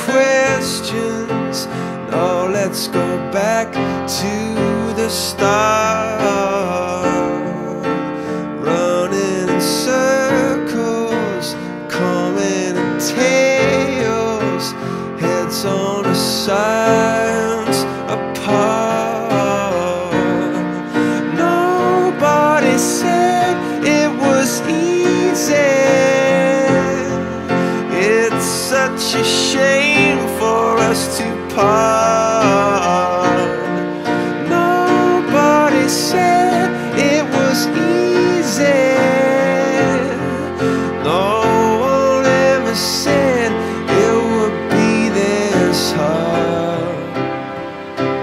questions. No, let's go back to the start. Running in circles, coming in tails, heads on the sides apart. Nobody said it was easy. It's such a shame for us to part. Nobody said it was easy. No one ever said it would be this hard.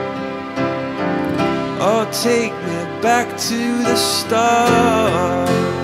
Oh, take me back to the start.